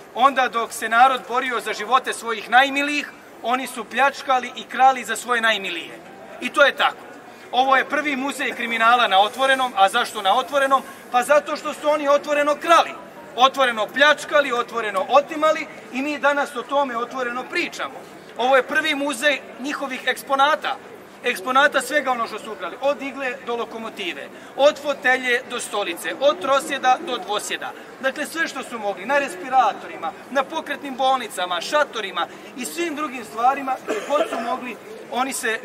onda dok se narod borio za živote svojih najmilijih, oni su pljačkali i krali za svoje najmilije. I to je tako. Ovo je prvi muzej kriminala na otvorenom, a zašto na otvorenom? Pa zato što su oni otvoreno krali, otvoreno pljačkali, otvoreno otimali i mi danas o tome otvoreno pričamo. Ovo je prvi muzej njihovih eksponata. Eksponata svega ono što su ukrali, od igle do lokomotive, od fotelje do stolice, od trosjeda do dvosjeda. Dakle, sve što su mogli, na respiratorima, na pokretnim bolnicama, šatorima i svim drugim stvarima, gdje god su mogli, oni se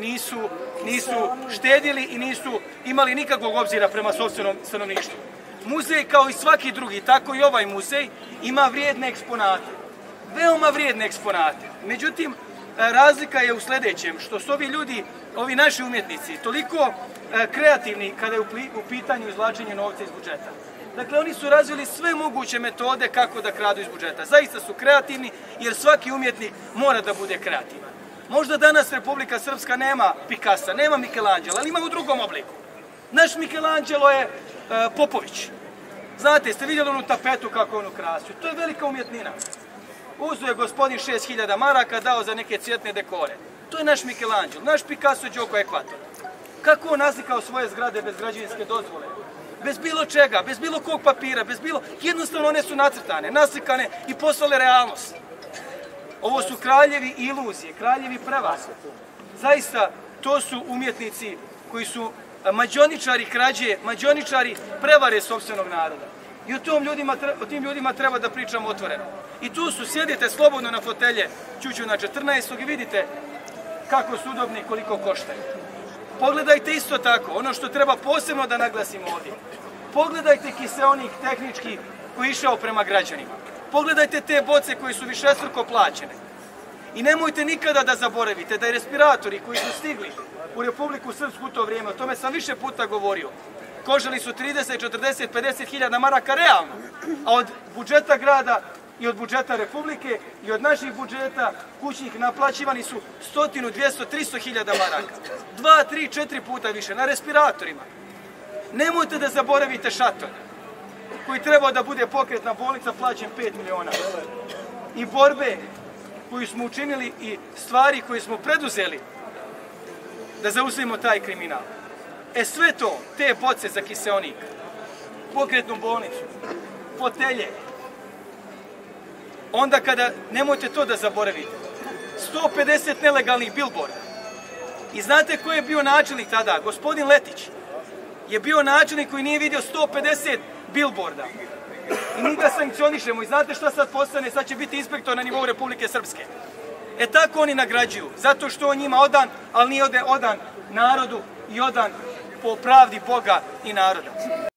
nisu štedjeli i nisu imali nikakvog obzira prema sopstvenom stanovništvu. Muzej, kao i svaki drugi, tako i ovaj muzej, ima vrijedne eksponate. Veoma vrijedne eksponate. Međutim, razlika je u sljedećem, što su ovi ljudi, ovi naši umjetnici, toliko kreativni kada je u pitanju izvlačenje novca iz budžeta. Dakle, oni su razvili sve moguće metode kako da kradu iz budžeta. Zaista su kreativni, jer svaki umjetnik mora da bude kreativan. Možda danas Republika Srpska nema Pikasa, nema Michelangela, ali ima u drugom obliku. Naš Michelangelo je Popović. Znate, ste vidjeli onu tapetu kako on ukrasio? To je velika umjetnina. Uzeo je gospodin 6000 maraka, dao za neke cvjetne dekore. To je naš Michelangelo, naš Picasso Đoko Ekvator. Kako on naslikao svoje zgrade bez građevinske dozvole? Bez bilo čega, bez bilo kog papira, bez bilo... Jednostavno one su nacrtane, naslikane i poslale realnost. Ovo su kraljevi iluzije, kraljevi prevara. Zaista, to su umjetnici koji su mađioničari krađe, mađioničari prevare sopstvenog naroda. I o tim ljudima treba da pričamo otvoreno. I tu su, sjedite slobodno na fotelje Ćuću na 14. i vidite kako su udobni i koliko koštaju. Pogledajte isto tako, ono što treba posebno da naglasimo ovdje. Pogledajte kiseonik tehnički koji je išao prema građanima. Pogledajte te boce koje su višestruko plaćene. I nemojte nikada da zaboravite da i respiratori koji su stigli u Republiku Srpsku u to vrijeme, o tome sam više puta govorio, koštali su 30, 40, 50 hiljada maraka realno, a od budžeta grada i od budžeta Republike i od naših budžeta kućnih naplaćivani su 100, 200, 300 hiljada maraka. 2, 3, 4 puta više na respiratorima. Nemojte da zaboravite šator koji trebao da bude pokretna bolnica plaćen 5 miliona. I borbe koju smo učinili i stvari koje smo preduzeli da zaustavimo taj kriminal. Sve to, te boce za kiseonik, pokretnu bolnicu, fotelje, onda kada, nemojte to da zaboravite, 150 nelegalnih bilborda. I znate ko je bio načelnik tada? Gospodin Letić je bio načelnik koji nije vidio 150 bilborda. I mi ga sankcionišemo. I znate šta sad postane? Sad će biti inspektor na nivou Republike Srpske. Tako oni nagrađuju. Zato što on njima odan, ali nije odan narodu i odan po pravdi Boga i naroda.